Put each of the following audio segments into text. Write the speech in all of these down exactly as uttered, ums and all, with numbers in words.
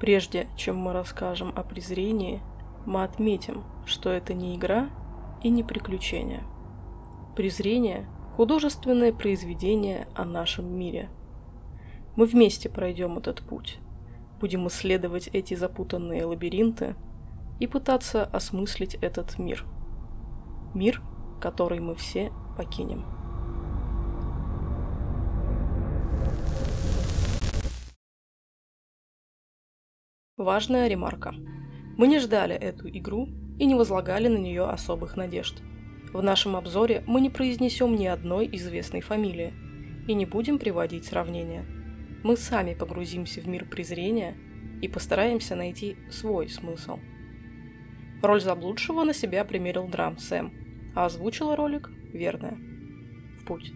Прежде чем мы расскажем о презрении, мы отметим, что это не игра и не приключение. Презрение – художественное произведение о нашем мире. Мы вместе пройдем этот путь, будем исследовать эти запутанные лабиринты и пытаться осмыслить этот мир. Мир, который мы все покинем. Важная ремарка. Мы не ждали эту игру и не возлагали на нее особых надежд. В нашем обзоре мы не произнесем ни одной известной фамилии и не будем приводить сравнения. Мы сами погрузимся в мир презрения и постараемся найти свой смысл. Роль заблудшего на себя примерил Драм Сэм, а озвучила ролик Верная. В путь.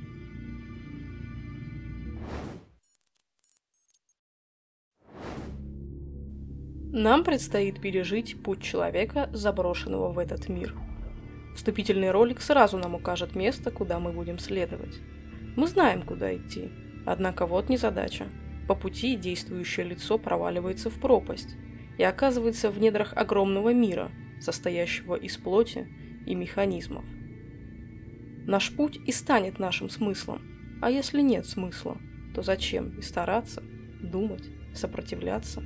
Нам предстоит пережить путь человека, заброшенного в этот мир. Вступительный ролик сразу нам укажет место, куда мы будем следовать. Мы знаем, куда идти, однако вот незадача. По пути действующее лицо проваливается в пропасть и оказывается в недрах огромного мира, состоящего из плоти и механизмов. Наш путь и станет нашим смыслом, а если нет смысла, то зачем и стараться, думать, сопротивляться?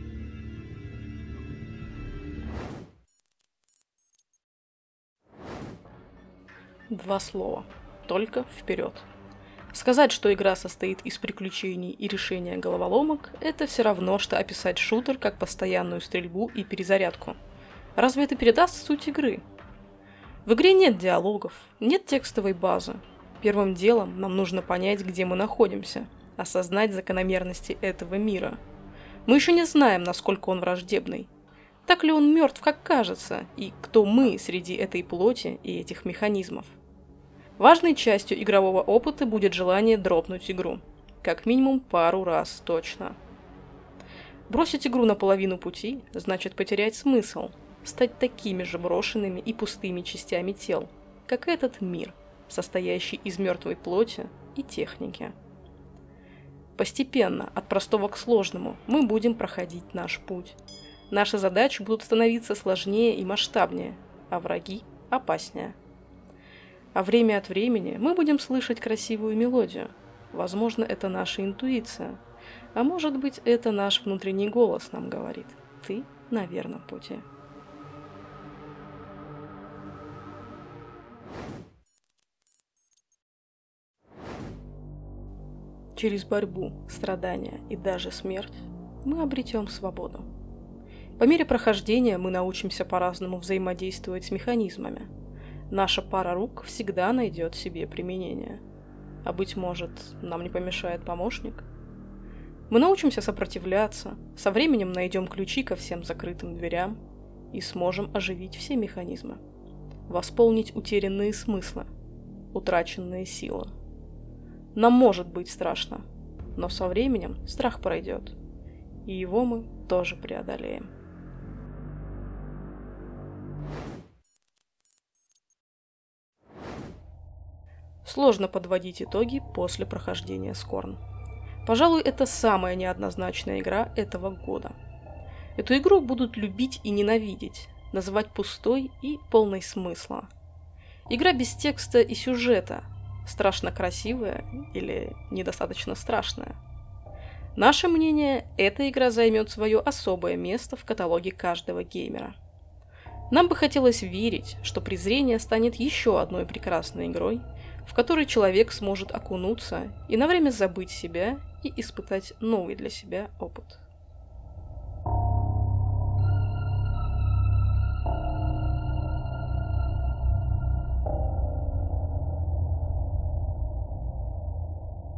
Два слова. Только вперед. Сказать, что игра состоит из приключений и решения головоломок, это все равно, что описать шутер как постоянную стрельбу и перезарядку. Разве это передаст суть игры? В игре нет диалогов, нет текстовой базы. Первым делом нам нужно понять, где мы находимся, осознать закономерности этого мира. Мы еще не знаем, насколько он враждебный. Так ли он мертв, как кажется, и кто мы среди этой плоти и этих механизмов? Важной частью игрового опыта будет желание дропнуть игру. Как минимум пару раз точно. Бросить игру на половину пути значит потерять смысл, стать такими же брошенными и пустыми частями тел, как этот мир, состоящий из мертвой плоти и техники. Постепенно, от простого к сложному, мы будем проходить наш путь. Наши задачи будут становиться сложнее и масштабнее, а враги опаснее. А время от времени мы будем слышать красивую мелодию. Возможно, это наша интуиция, а может быть, это наш внутренний голос нам говорит: ты на верном пути. Через борьбу, страдания и даже смерть мы обретем свободу. По мере прохождения мы научимся по-разному взаимодействовать с механизмами. Наша пара рук всегда найдет себе применение. А быть может, нам не помешает помощник? Мы научимся сопротивляться, со временем найдем ключи ко всем закрытым дверям и сможем оживить все механизмы, восполнить утерянные смыслы, утраченные силы. Нам может быть страшно, но со временем страх пройдет, и его мы тоже преодолеем. Сложно подводить итоги после прохождения Скорн. Пожалуй, это самая неоднозначная игра этого года. Эту игру будут любить и ненавидеть, называть пустой и полной смысла. Игра без текста и сюжета, страшно красивая или недостаточно страшная. Наше мнение, эта игра займет свое особое место в каталоге каждого геймера. Нам бы хотелось верить, что презрение станет еще одной прекрасной игрой, в которой человек сможет окунуться и на время забыть себя и испытать новый для себя опыт.